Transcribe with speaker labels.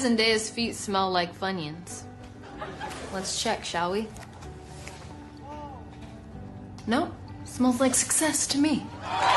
Speaker 1: Zendaya's feet smell like Funyuns. Let's check, shall we? No, smells like success to me.